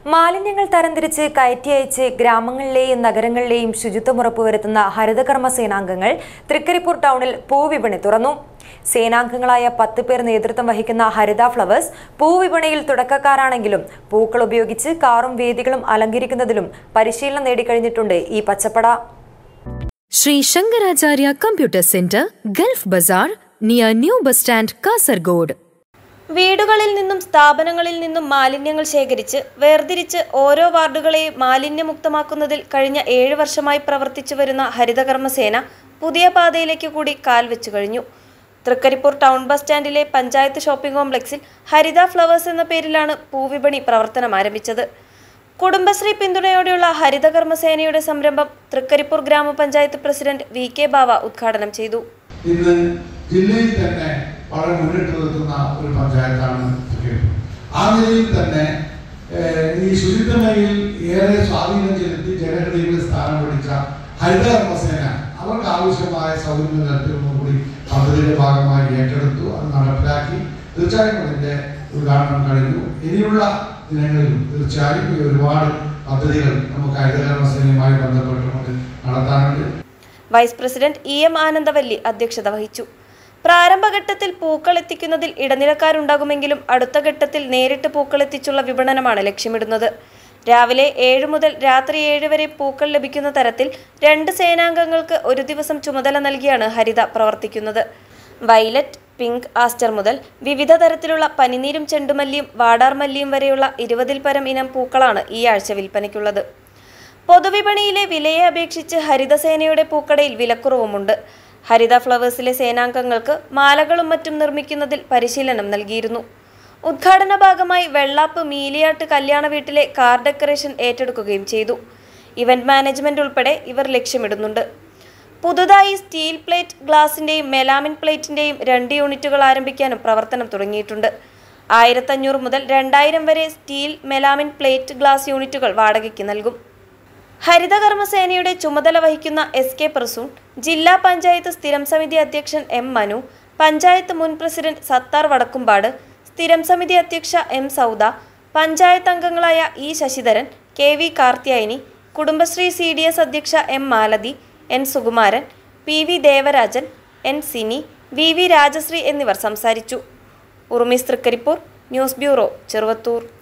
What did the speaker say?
മാലിന്യങ്ങൾ തരംതിരിച്ച് കയറ്റി അയച്ച് ഗ്രാമങ്ങളിലെയും നഗരങ്ങളിലെയും ശുചിത്വം ഉറപ്പുവരുത്തുന്ന ഹരിതകർമ്മ സേനാംഗങ്ങൾ തൃക്കരിപ്പൂർ ടൗണിൽ പൂവിപണി തുറന്നു. സേനാംഗങ്ങളായ 10 പേർ നേതൃത്വം വഹിക്കുന്ന ഹരിത ഫ്ലവേഴ്സ് പൂവിപണിയിൽ തുടക്കക്കാരാണെങ്കിലും പൂക്കൾ ഉപയോഗിച്ച് കാറും വേദികളും അലങ്കരിക്കുന്നതിലും പരിശീലനം നേടിക്കഴിഞ്ഞിട്ടുണ്ട് ഈ പച്ചപ്പട. Shri Shankaracharya computer centre, Gulf Bazar, near new bus stand, Kasaragod. വീടുകളിൽ നിന്നും സ്ഥാപനങ്ങളിൽ നിന്നും മാലിന്യങ്ങൾ ശേഖരിച്ച് വേർതിരിച്ച് ഓരോ വാർഡുകളെയും മാലിന്യമുക്തമാക്കുന്നതിൽ കഴിഞ്ഞ 7 വർഷമായി പ്രവർത്തിച്ചു വരുന്ന ഹരിതകർമ്മസേന പുതിയ പാതയിലേക്ക് കൂടി കാൽ വെച്ചു കഴിഞ്ഞു. തൃക്കരിപ്പൂർ ടൗൺ ബസ് സ്റ്റാൻഡിലെ പഞ്ചായത്ത് ഷോപ്പിംഗ് കോംപ്ലക്സിൽ ഹരിത ഫ്ലവേഴ്സ് എന്ന പേരിലാണ് പൂവിപണി പ്രവർത്തനം ആരംഭിച്ചത്. കുടുംബശ്രീ പിന്തുണയോടെയുള്ള ഹരിതകർമ്മസേനയുടെ സംരംഭം തൃക്കരിപ്പൂർ ഗ്രാമപഞ്ചായത്ത് പ്രസിഡന്റ് VK ബാവ ഉദ്ഘാടനം ചെയ്തു. ഇന്ന് ജില്ലയിൽ തന്നെ വളരെ മുന്നിട്ട് നിൽക്കുന്ന ഒരു പഞ്ചായത്താണ് തൃക്കരിപ്പൂർ. ആ നിലയിൽ തന്നെ ഈ ശുചിത്വമേഖലയിൽ ഏറെ സ്വാധീനം ചെലുത്തി ജനഹൃദയങ്ങളിൽ സ്ഥാനം പിടിച്ച ഹരിതകർമ്മസേന അവർക്ക് ആവശ്യമായ സൗകര്യങ്ങൾ നൽകുന്നതുകൂടി പദ്ധതിയുടെ ഭാഗമായി ഏറ്റെടുത്തു. അത് നടപ്പിലാക്കി. തീർച്ചയായും അതിന്റെ ഉദ്ഘാടനം കഴിഞ്ഞു. ഇനിയുള്ള ദിനങ്ങളിലും തീർച്ചയായും ഒരുപാട് പദ്ധതികൾ നമുക്ക് ഹരിതകർമ്മസേനയുമായി ബന്ധപ്പെട്ടുകൊണ്ട് നടത്താനുണ്ട്. വൈസ് പ്രസിഡന്റ് EM ആനന്ദവല്ലി അധ്യക്ഷത വഹിച്ചു. പ്രാരംഭഘട്ടത്തിൽ പൂക്കൾ എത്തിക്കുന്നതിൽ ഇടനിലക്കാരുണ്ടാകുമെങ്കിലും അടുത്ത ഘട്ടത്തിൽ നേരിട്ട് പൂക്കൾ എത്തിച്ചുള്ള വിപണനമാണ് ലക്ഷ്യമിടുന്നത്. രാവിലെ 7 മുതൽ രാത്രി 7 വരെ പൂക്കൾ ലഭിക്കുന്ന തരത്തിൽ 2 സേനാംഗങ്ങൾക്ക് ഒരു ദിവസം ചുമതല നൽകിയാണ് ഹരിത പ്രവർത്തിക്കുന്നത്. വയലറ്റ്, പിങ്ക്, ആസ്റ്റർ മുതൽ വിവിധ തരത്തിലുള്ള പനിനീരും ചെണ്ടുമല്ലിയും വാടാർമല്ലിയും വരെയുള്ള 20-ൽ പരം ഇനം പൂക്കളാണ് ഈ ആഴ്ച വിൽപ്പനയ്ക്കുള്ളത്. പൊതുവിപണിയിലെ വിലയെ അപേക്ഷിച്ച് ഹരിതസേനയുടെ പൂക്കടയിൽ വിലക്കുറവുമുണ്ട്. ഹരിത ഫ്ലവേഴ്സിലെ സേനാംഗങ്ങൾക്ക് മാലകളും മറ്റും നിർമ്മിക്കുന്നതിൽ പരിശീലനം നൽകിയിരുന്നു. ഉദ്ഘാടന ഭാഗമായി വെള്ളാപ്പ് മീലിയാട്ട് കല്യാണ വീട്ടിലെ കാർ ഡെക്കറേഷൻ ഏറ്റെടുക്കുകയും ചെയ്തു. ഇവന്റ് മാനേജ്മെന്റ് ഉൾപ്പെടെ ഇവർ ലക്ഷ്യമിടുന്നുണ്ട്. പുതുതായി സ്റ്റീൽ പ്ലേറ്റ് ഗ്ലാസിന്റെയും മെലാമിൻ പ്ലേറ്റിന്റെയും 2 യൂണിറ്റുകൾ ആരംഭിക്കാനും പ്രവർത്തനം തുടങ്ങിയിട്ടുണ്ട്. 1500 മുതൽ 2000 വരെ സ്റ്റീൽ മെലാമിൻ പ്ലേറ്റ് ഗ്ലാസ് യൂണിറ്റുകൾ വാടകയ്ക്ക് നൽകും. ഹരിതകർമ്മസേനയുടെ ചുമതല വഹിക്കുന്ന SK പ്രസൂൺ, ജില്ലാ പഞ്ചായത്ത് സ്ഥിരം സമിതി അധ്യക്ഷൻ M മനു, പഞ്ചായത്ത് മുൻ പ്രസിഡന്റ് സത്താർ വടക്കുംപാട്, സ്ഥിരം സമിതി അധ്യക്ഷ M സൗദ, പഞ്ചായത്ത് അംഗങ്ങളായ E Sasidharan, KV Karthiyayani, Kudumbashree CDS അധ്യക്ഷ M Malathi, N Sukumaran, PV Devarajan, N Sini, VV Rajashree എന്നിവർ സംസാരിച്ചു. Urumees Trikaripur, news bureau, Cheruvathur.